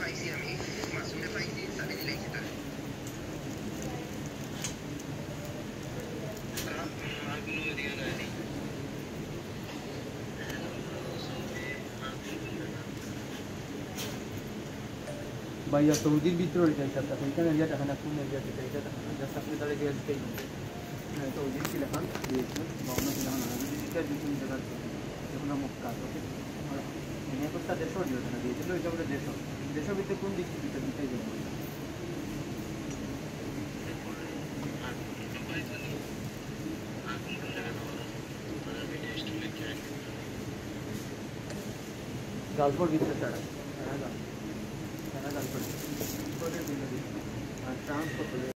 Vaya Saudi ভিতরে যাই চাচা এখানে এরিয়াটা খানা কোন এরিয়াতে এটা খানা জাস্ট আপনি তাহলে গেস দেই না সৌদি কি লেখা দিয়েছে বাউনা কি লেখা না এটা দুটো জায়গা যখন মক্কা ওকে আর এনে কোটা দেশও দিও না দিয়েছিল এটা বলে দেশও ভিতরে কোন দিক থেকে দিতেই যাবে গালপুর ভিতরে ছাড়া হ্যাঁ গালপুর ट्रांसपोर्ट